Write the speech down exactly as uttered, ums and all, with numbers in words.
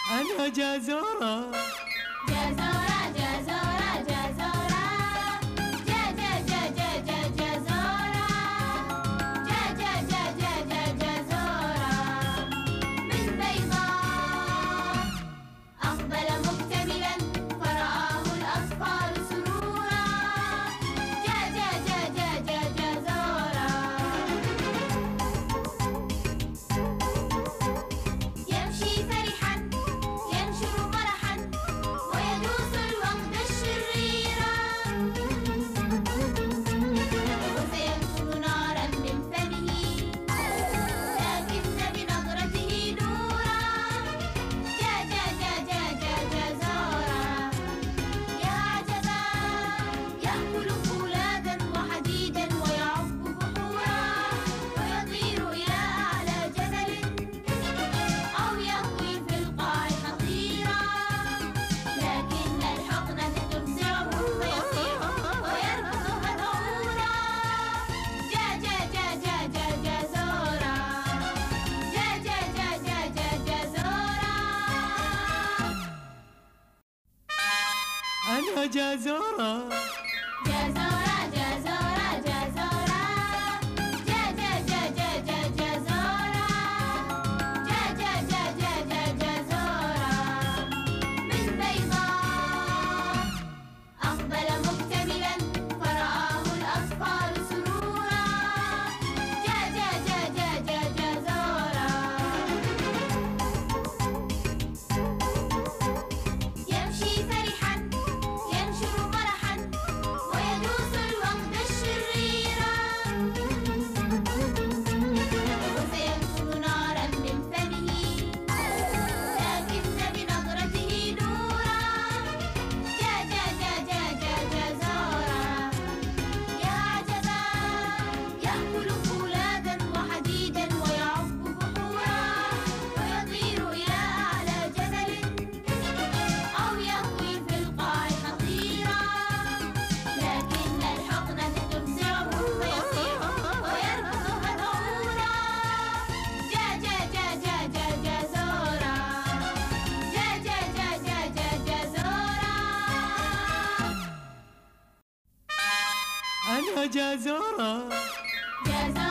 أنا جازورة. جازورة جازورة جازورة جا جا جا جا جا جازورة جا جا جا جا جا جازورة من بيضاء أقبل مكتملا فرآه الأطفال سرورا جا جا جا جا جا جازورة يمشي فرحا ينشر مرحا ويدوس الوقت الشريرا وسينفض نارا من فمه لكن بنظرته نورا جا جا جا جا جا جازورا يا عجبا يأكل فولاذا وحديدا ويعب بحورا ويطير إلى أعلى جبل أو يهوي في القاع خطيرا لكن الحقنة تفزعه فيصيح ويركض هثورا جا جا جا جا جا جازورا جا جا جا جا جا جازورا أنا جازورة. جازورة جازورة جازورة جا جا جا جا جا جازورة من بيضاء أقبل مكتملا فرآه الأطفال سرورا جا جا جا جا جا جازورة يمشي فرحا ينشر مرحا ويدوس الوقت الشريرا وسينفض نارا من فمه لكن بنظرته نورا جا جا جا جا جا جازورا يا عجبا يأكل فولاذا وحديدا ويعب بحورا ويطير إلى أعلى جبل أو يهوي في القاع خطيرا لكن الحقنة تفزعه فيصيح ويركض هثورا جا جا جا جا جا جا جازورا أنا جازورة. جازورة